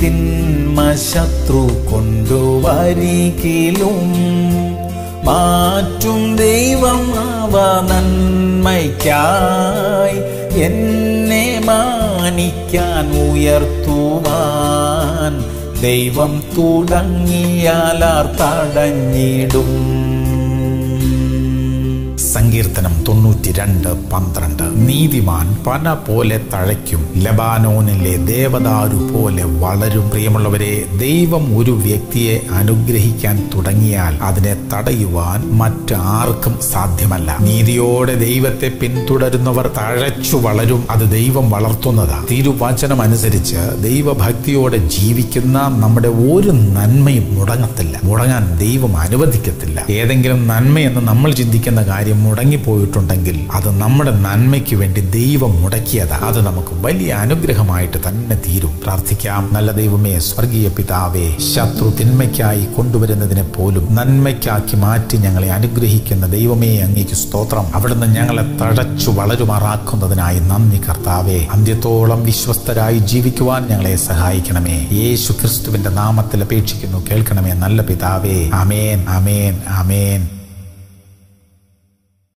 തിന്മ ശത്രു കൊണ്ടുവരികിലും മാറ്റും ദൈവം അവ നന്മയ്ക്കായി. എന്നെ മാനിക്കാൻ ഉയർത്തുവാൻ ദൈവം തുടങ്ങിയാലാർ തടഞ്ഞിടും. സങ്കീർത്തനം 92:12. നീതിമാൻ പന പോലെ തഴയ്ക്കും, ലബാനോനിലെ ദേവദാരു പോലെ വളരും. പ്രിയമുള്ളവരെ, ദൈവം ഒരു വ്യക്തിയെ അനുഗ്രഹിക്കാൻ തുടങ്ങിയാൽ അതിനെ തടയുവാൻ മറ്റാർക്കും സാധ്യമല്ല. നീതിയോടെ ദൈവത്തെ പിന്തുടരുന്നവർ തഴച്ചു വളരും. അത് ദൈവം വളർത്തുന്നതാ. തിരുവചനം അനുസരിച്ച് ദൈവഭക്തിയോടെ ജീവിക്കുന്ന നമ്മുടെ ഒരു നന്മയും മുടങ്ങാൻ ദൈവം അനുവദിക്കത്തില്ല. ഏതെങ്കിലും നന്മയെന്ന് നമ്മൾ ചിന്തിക്കുന്ന കാര്യം മുടങ്ങിപ്പോയിട്ടുണ്ടെങ്കിൽ അത് നമ്മുടെ നന്മയ്ക്ക് വേണ്ടി ദൈവം മുടക്കിയതാ. അത് നമുക്ക് വലിയ അനുഗ്രഹമായിട്ട് തന്നെ തീരും. പ്രാർത്ഥിക്കാം. നല്ല ദൈവമേ, സ്വർഗീയ പിതാവേ, ശത്രു തിന്മയ്ക്കായി കൊണ്ടുവരുന്നതിനെ പോലും നന്മയ്ക്കാക്കി മാറ്റി ഞങ്ങളെ അനുഗ്രഹിക്കുന്ന ദൈവമേ, അങ്ങേക്ക് സ്തോത്രം. അവിടുന്ന് ഞങ്ങളെ തഴച്ചു വളരുമാറാക്കുന്നതിനായി നന്ദി കർത്താവേ. അന്ത്യത്തോളം വിശ്വസ്തരായി ജീവിക്കുവാൻ ഞങ്ങളെ സഹായിക്കണമേ. യേശു ക്രിസ്തുവിന്റെ നാമത്തിൽ അപേക്ഷിക്കുന്നു, കേൾക്കണമേ നല്ല പിതാവേ. ആമേൻ, ആമേൻ, ആമേൻ.